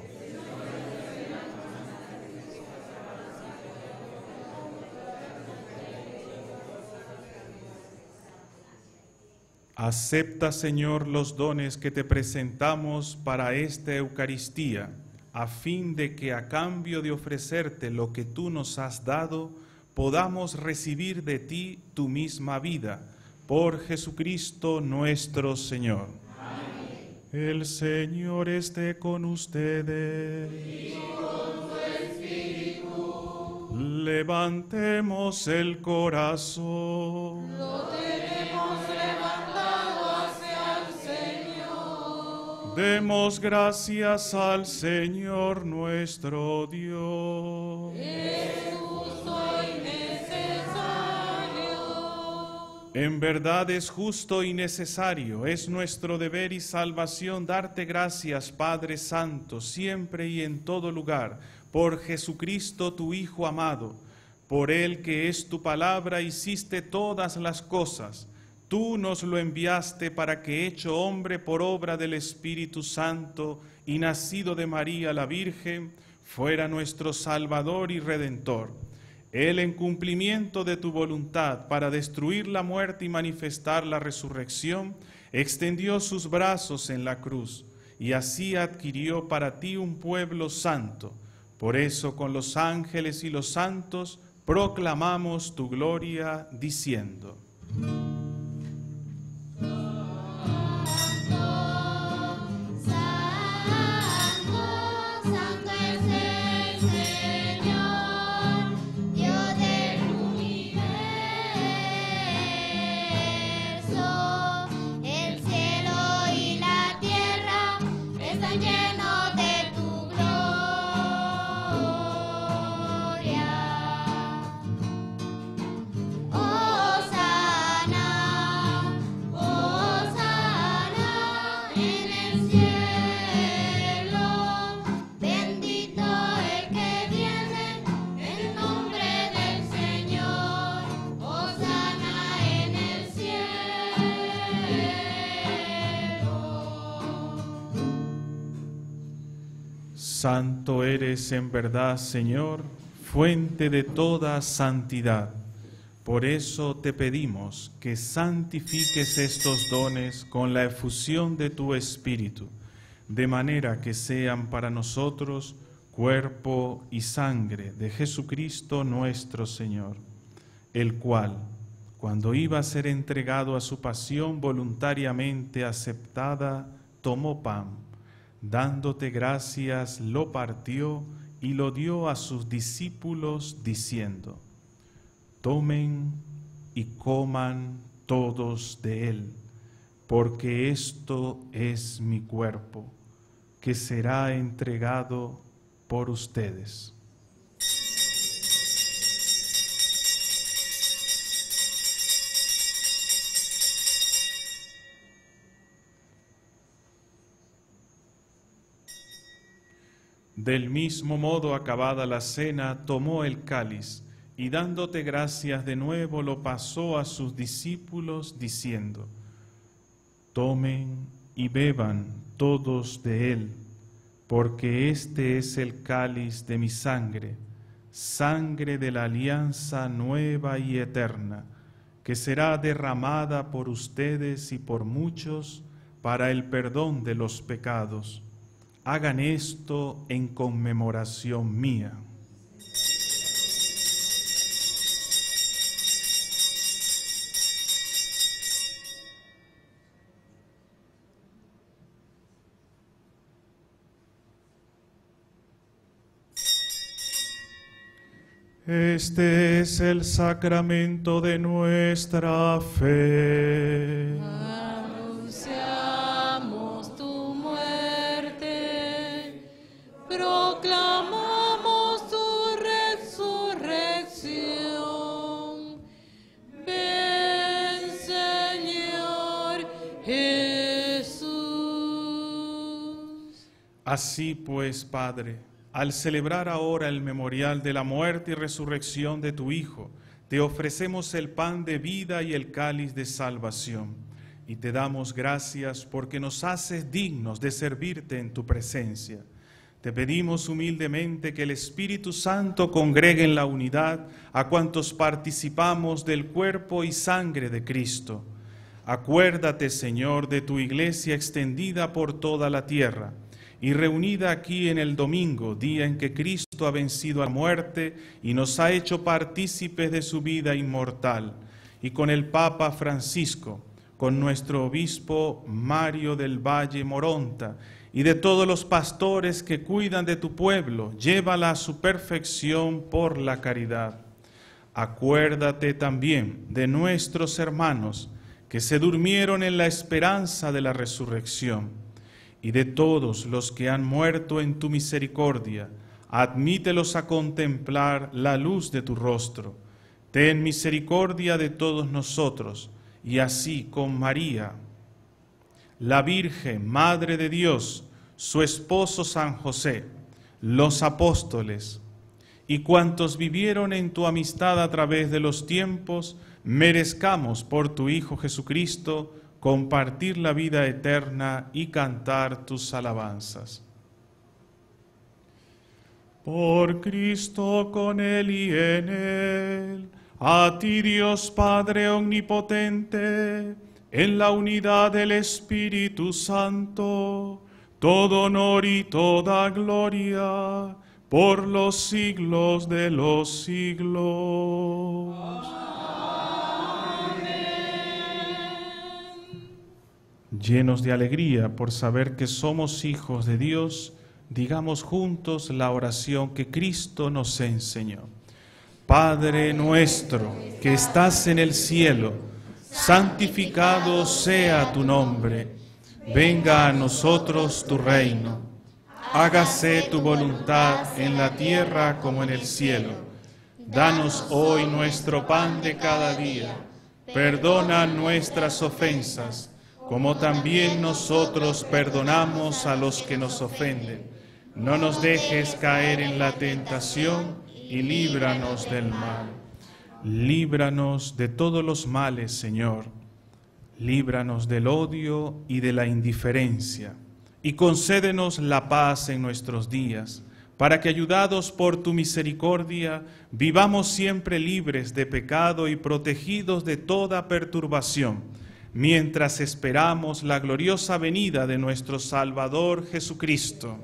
Acepta, Señor, los dones que te presentamos para esta Eucaristía, a fin de que a cambio de ofrecerte lo que tú nos has dado, podamos recibir de ti tu misma vida, por Jesucristo nuestro Señor. Amén. El Señor esté con ustedes. Y con tu espíritu. Levantemos el corazón. Lo tenemos levantado hacia el Señor. Demos gracias al Señor nuestro Dios. En verdad es justo y necesario, es nuestro deber y salvación darte gracias, Padre Santo, siempre y en todo lugar, por Jesucristo tu Hijo amado, por Él que es tu palabra hiciste todas las cosas. Tú nos lo enviaste para que, hecho hombre por obra del Espíritu Santo y nacido de María la Virgen, fuera nuestro Salvador y Redentor. Él, en cumplimiento de tu voluntad para destruir la muerte y manifestar la resurrección, extendió sus brazos en la cruz y así adquirió para ti un pueblo santo. Por eso, con los ángeles y los santos, proclamamos tu gloria, diciendo: Santo eres en verdad, Señor, fuente de toda santidad. Por eso te pedimos que santifiques estos dones con la efusión de tu Espíritu, de manera que sean para nosotros cuerpo y sangre de Jesucristo nuestro Señor, el cual, cuando iba a ser entregado a su pasión voluntariamente aceptada, tomó pan. Dándote gracias, lo partió y lo dio a sus discípulos, diciendo: tomen y coman todos de él, porque esto es mi cuerpo, que será entregado por ustedes. Del mismo modo, acabada la cena, tomó el cáliz, y dándote gracias de nuevo, lo pasó a sus discípulos, diciendo: Tomen y beban todos de él, porque este es el cáliz de mi sangre, sangre de la alianza nueva y eterna, que será derramada por ustedes y por muchos para el perdón de los pecados. Hagan esto en conmemoración mía. Este es el sacramento de nuestra fe. Anunciamos tu muerte, proclamamos tu resurrección. Ven, Señor Jesús. Así pues, Padre, al celebrar ahora el memorial de la muerte y resurrección de tu Hijo, te ofrecemos el pan de vida y el cáliz de salvación, y te damos gracias porque nos haces dignos de servirte en tu presencia. Te pedimos humildemente que el Espíritu Santo congregue en la unidad a cuantos participamos del cuerpo y sangre de Cristo. Acuérdate, Señor, de tu iglesia extendida por toda la tierra, y reunida aquí en el domingo, día en que Cristo ha vencido a la muerte y nos ha hecho partícipes de su vida inmortal, y con el Papa Francisco, con nuestro obispo Mario del Valle Moronta, y de todos los pastores que cuidan de tu pueblo, llévala a su perfección por la caridad. Acuérdate también de nuestros hermanos que se durmieron en la esperanza de la resurrección, y de todos los que han muerto en tu misericordia, admítelos a contemplar la luz de tu rostro. Ten misericordia de todos nosotros, y así con María, la Virgen, Madre de Dios, su esposo San José, los apóstoles, y cuantos vivieron en tu amistad a través de los tiempos, merezcamos por tu Hijo Jesucristo compartir la vida eterna y cantar tus alabanzas. Por Cristo, con Él y en Él, a ti Dios Padre omnipotente, en la unidad del Espíritu Santo, todo honor y toda gloria, por los siglos de los siglos. Llenos de alegría por saber que somos hijos de Dios, digamos juntos la oración que Cristo nos enseñó. Padre nuestro que estás en el cielo, santificado sea tu nombre. Venga a nosotros tu reino. Hágase tu voluntad en la tierra como en el cielo. Danos hoy nuestro pan de cada día. Perdona nuestras ofensas, como también nosotros perdonamos a los que nos ofenden. No nos dejes caer en la tentación y líbranos del mal. Líbranos de todos los males, Señor. Líbranos del odio y de la indiferencia, y concédenos la paz en nuestros días, para que, ayudados por tu misericordia, vivamos siempre libres de pecado y protegidos de toda perturbación, mientras esperamos la gloriosa venida de nuestro Salvador Jesucristo.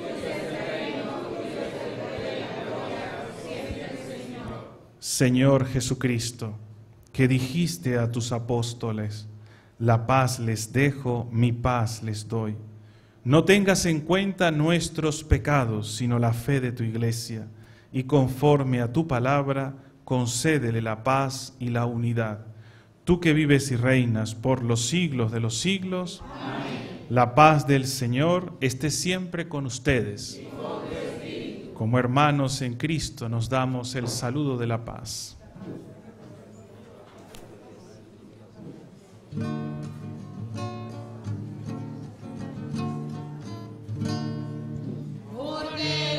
Señor Jesucristo, que dijiste a tus apóstoles: la paz les dejo, mi paz les doy. No tengas en cuenta nuestros pecados, sino la fe de tu iglesia, y conforme a tu palabra, concédele la paz y la unidad. Tú que vives y reinas por los siglos de los siglos, amén. La paz del Señor esté siempre con ustedes. Como hermanos en Cristo nos damos el saludo de la paz. Porque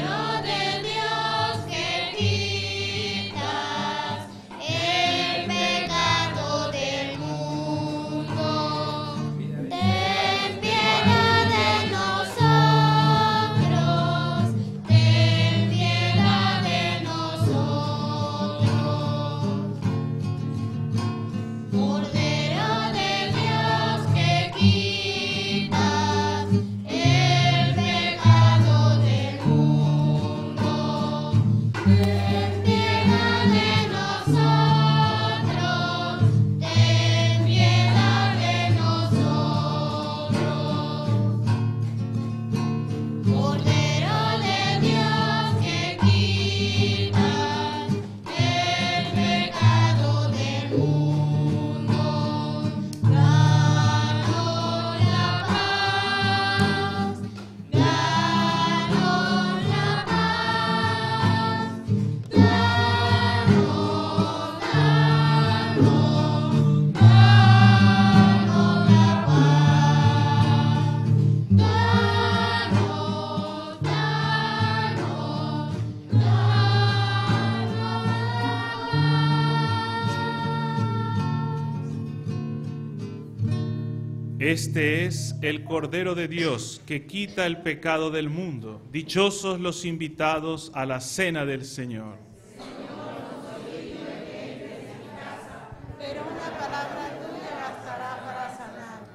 Este es el Cordero de Dios que quita el pecado del mundo. Dichosos los invitados a la cena del Señor. Pero una palabra tuya bastará para sanarme.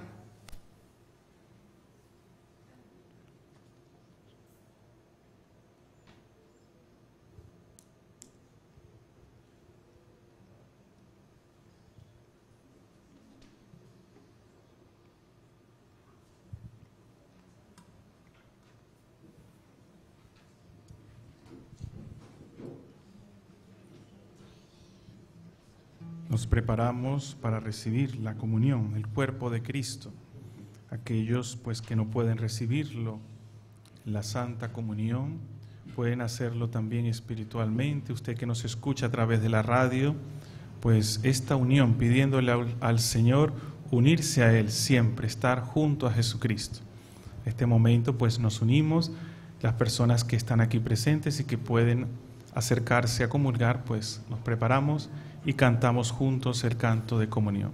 Nos preparamos para recibir la comunión, el cuerpo de Cristo. Aquellos pues que no pueden recibirlo, la Santa Comunión, pueden hacerlo también espiritualmente. Usted que nos escucha a través de la radio, pues esta unión, pidiéndole al, al Señor unirse a Él siempre, estar junto a Jesucristo. En este momento pues nos unimos, las personas que están aquí presentes y que pueden acercarse a comulgar, pues nos preparamos y cantamos juntos el canto de comunión.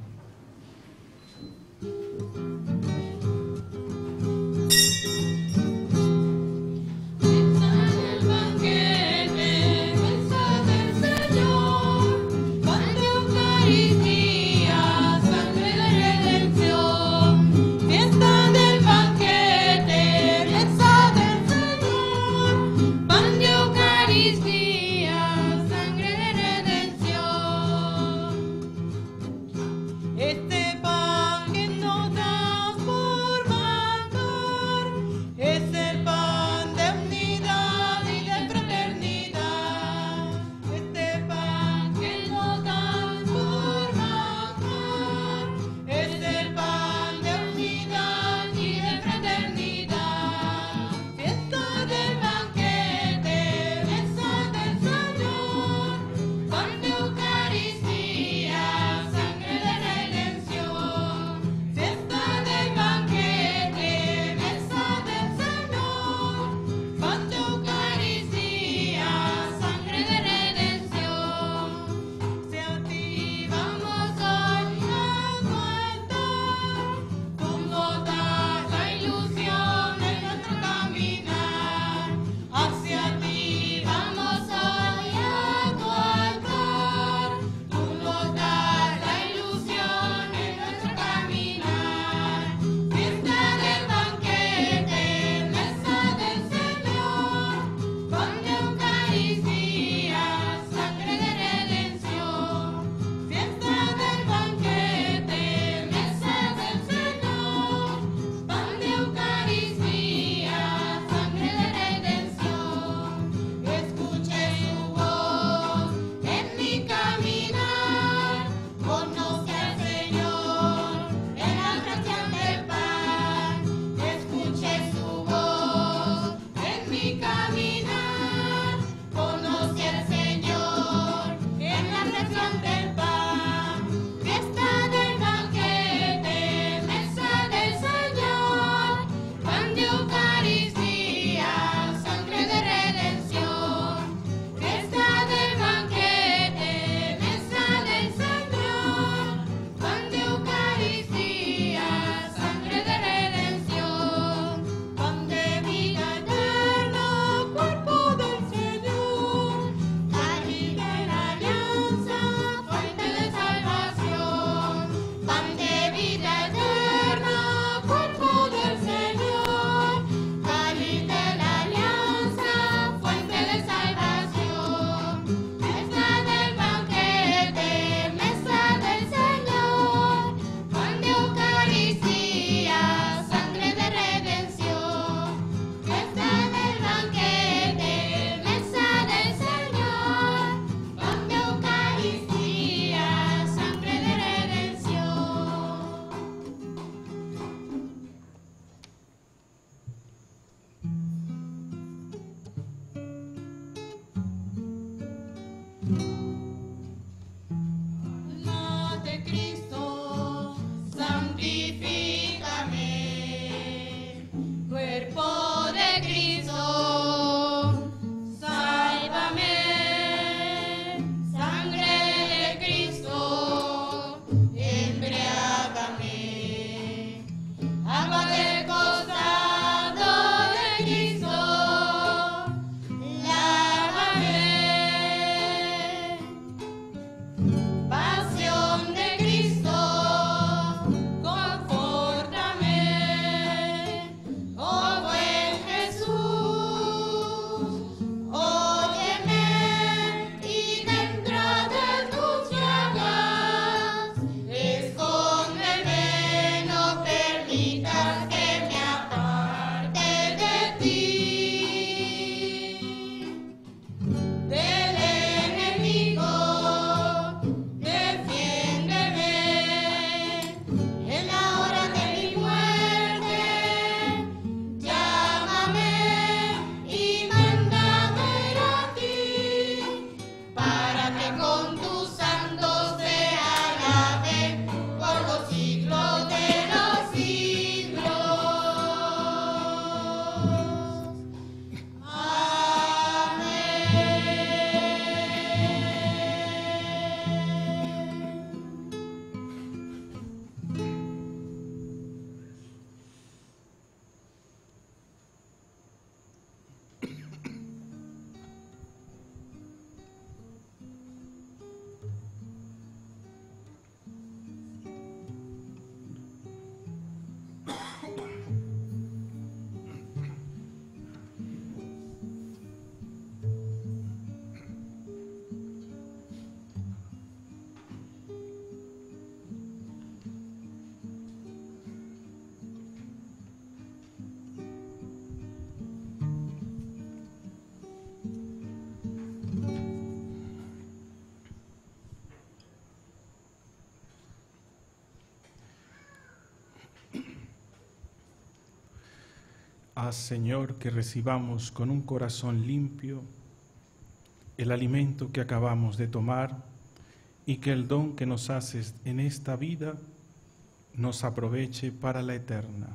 Haz, Señor, que recibamos con un corazón limpio el alimento que acabamos de tomar y que el don que nos haces en esta vida nos aproveche para la eterna.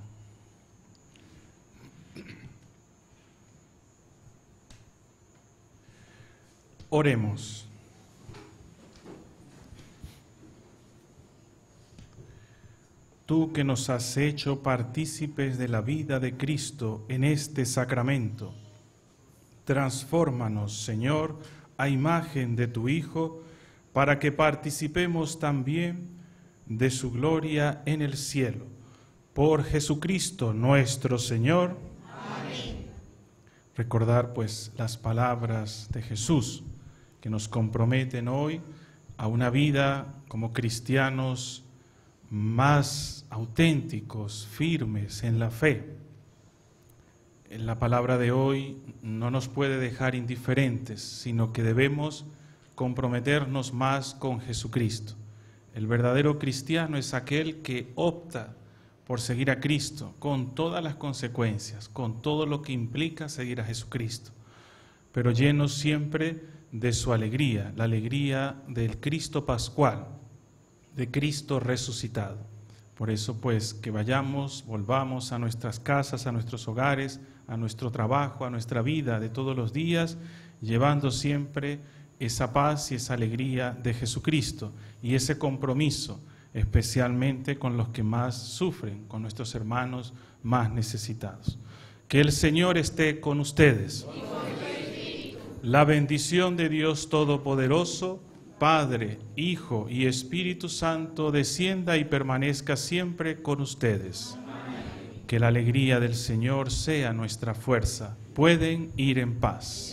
Oremos. Tú que nos has hecho partícipes de la vida de Cristo en este sacramento, transfórmanos, Señor, a imagen de tu Hijo, para que participemos también de su gloria en el cielo. Por Jesucristo nuestro Señor. Amén. Recordar pues las palabras de Jesús que nos comprometen hoy a una vida como cristianos más auténticos, firmes en la fe. En la palabra de hoy no nos puede dejar indiferentes, sino que debemos comprometernos más con Jesucristo. El verdadero cristiano es aquel que opta por seguir a Cristo con todas las consecuencias, con todo lo que implica seguir a Jesucristo, pero lleno siempre de su alegría, la alegría del Cristo pascual, de Cristo resucitado. Por eso pues que vayamos, volvamos a nuestras casas, a nuestros hogares, a nuestro trabajo, a nuestra vida de todos los días, llevando siempre esa paz y esa alegría de Jesucristo y ese compromiso, especialmente con los que más sufren, con nuestros hermanos más necesitados. Que el Señor esté con ustedes. La bendición de Dios Todopoderoso, Padre, Hijo y Espíritu Santo, descienda y permanezca siempre con ustedes. Amén. Que la alegría del Señor sea nuestra fuerza. Pueden ir en paz.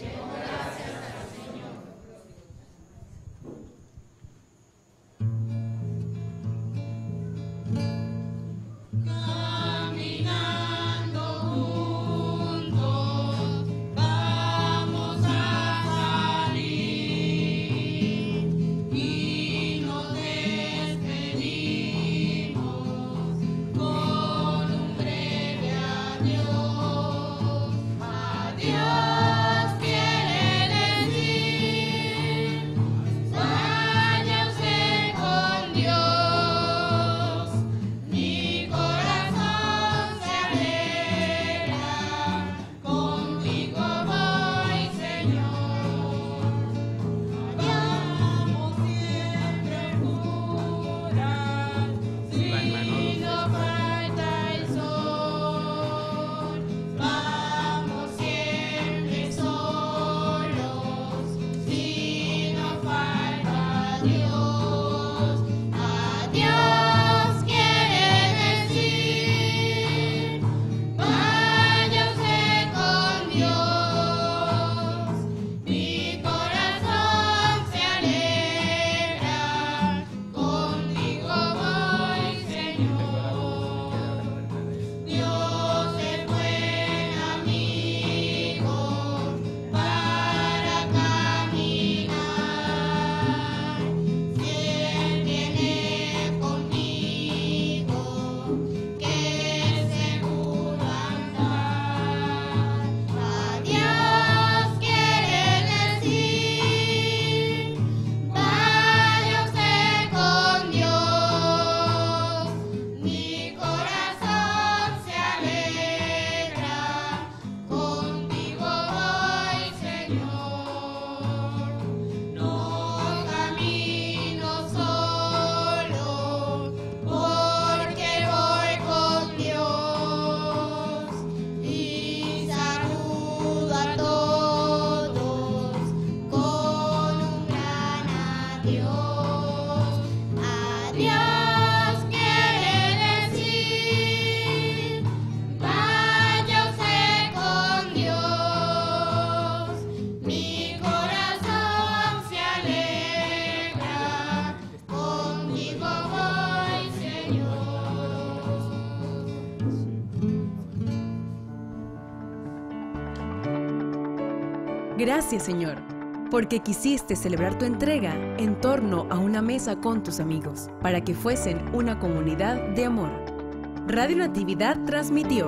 Gracias, Señor, porque quisiste celebrar tu entrega en torno a una mesa con tus amigos, para que fuesen una comunidad de amor. Radio Natividad transmitió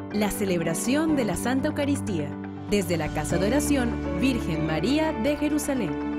la celebración de la Santa Eucaristía, desde la Casa de Oración Virgen María de Jerusalén.